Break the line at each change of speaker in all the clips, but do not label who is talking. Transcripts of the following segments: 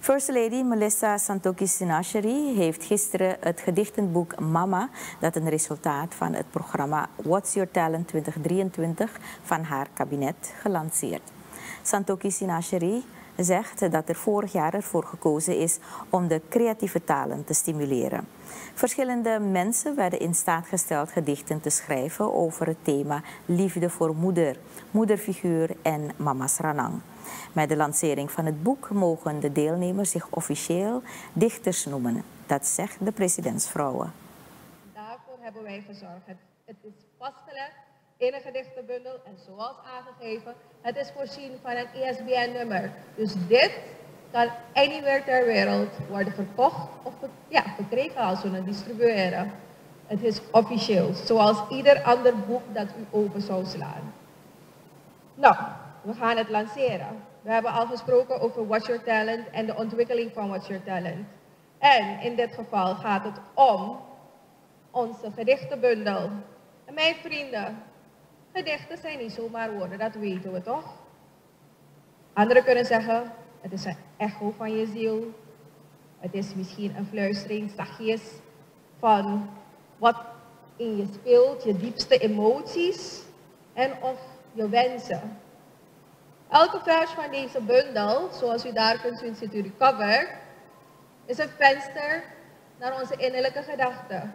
First Lady Melissa Santokhi Sinasheri heeft gisteren het gedichtenboek Mama, dat een resultaat van het programma What's Your Talent 2023 van haar kabinet, gelanceerd. Santokhi Sinasheri zegt dat er vorig jaar ervoor gekozen is om de creatieve talen te stimuleren. Verschillende mensen werden in staat gesteld gedichten te schrijven over het thema liefde voor moeder, moederfiguur en mama's ranang. Met de lancering van het boek mogen de deelnemers zich officieel dichters noemen. Dat zegt de presidentsvrouwen.
Daarvoor hebben wij gezorgd. Het is vastgelegd in een gedichtenbundel en zoals aangegeven, het is voorzien van een ISBN-nummer. Dus dit kan anywhere ter wereld worden verkocht of verkregen als we het distribueren. Het is officieel, zoals ieder ander boek dat u open zou slaan. Nou, we gaan het lanceren. We hebben al gesproken over What's Your Talent en de ontwikkeling van What's Your Talent. En in dit geval gaat het om onze gedichtenbundel. En mijn vrienden, gedichten zijn niet zomaar woorden, dat weten we toch? Anderen kunnen zeggen, het is een echo van je ziel. Het is misschien een fluistering, zachtjes, van wat in je speelt, je diepste emoties en of je wensen. Elke vers van deze bundel, zoals u daar kunt zien, ziet u de cover, is een venster naar onze innerlijke gedachten.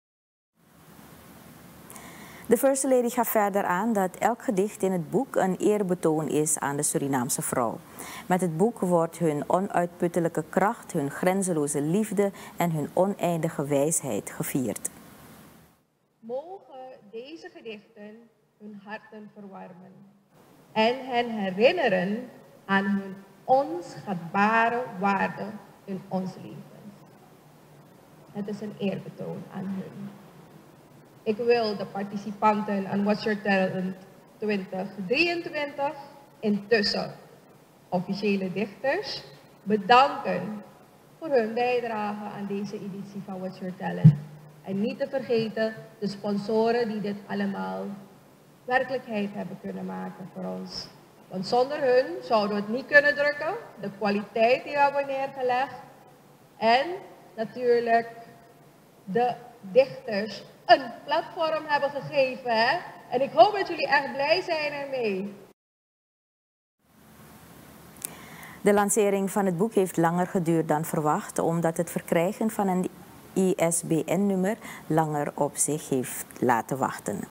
De First Lady gaf verder aan dat elk gedicht in het boek een eerbetoon is aan de Surinaamse vrouw. Met het boek wordt hun onuitputtelijke kracht, hun grenzeloze liefde en hun oneindige wijsheid gevierd.
Mogen deze gedichten hun harten verwarmen en hen herinneren aan hun onschatbare waarde in ons leven. Het is een eerbetoon aan hun. Ik wil de participanten aan What's Your Talent 2023, intussen officiële dichters, bedanken voor hun bijdrage aan deze editie van What's Your Talent. En niet te vergeten de sponsoren die dit allemaal werkelijkheid hebben kunnen maken voor ons. Want zonder hun zouden we het niet kunnen drukken, de kwaliteit die we hebben neergelegd en natuurlijk de dichters een platform hebben gegeven. Hè? En ik hoop dat jullie echt blij zijn ermee.
De lancering van het boek heeft langer geduurd dan verwacht, omdat het verkrijgen van een ISBN-nummer langer op zich heeft laten wachten.